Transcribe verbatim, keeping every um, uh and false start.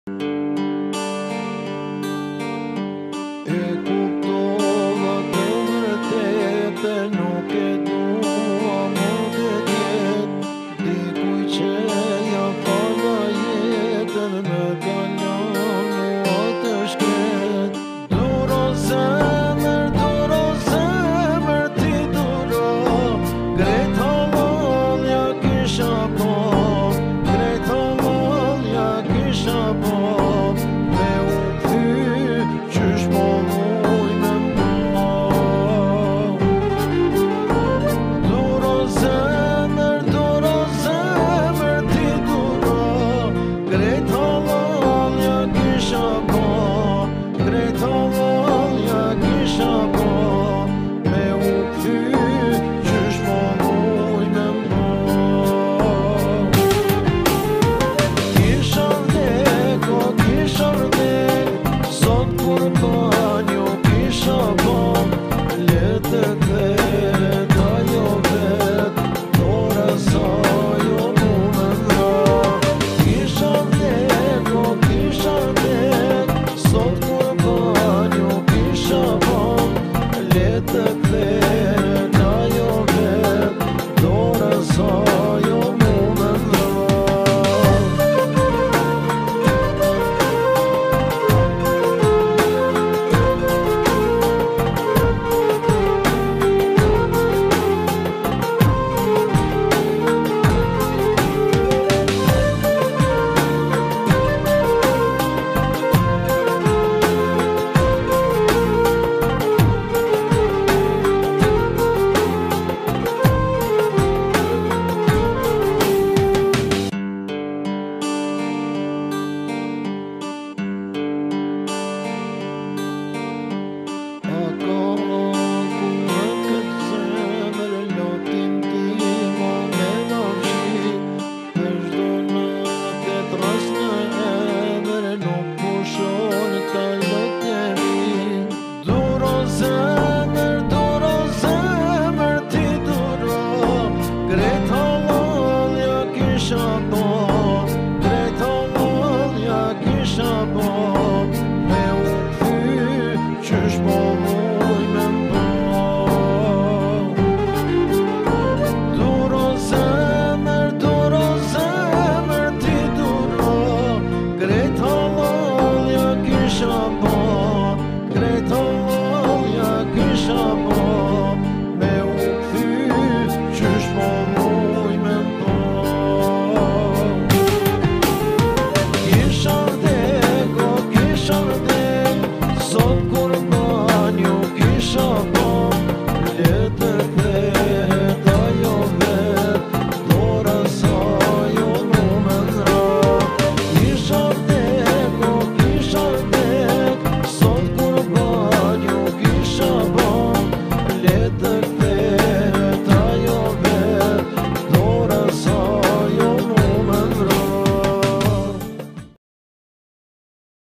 E kuptova të vërtetë, nuk e dua më të tjetë. Dikuj që ja fala jetën, me kalon mua të shkret. Duro zemër, duro zemër, ti duro. Krejt halal ja kisha po, krejt halal ja kisha po.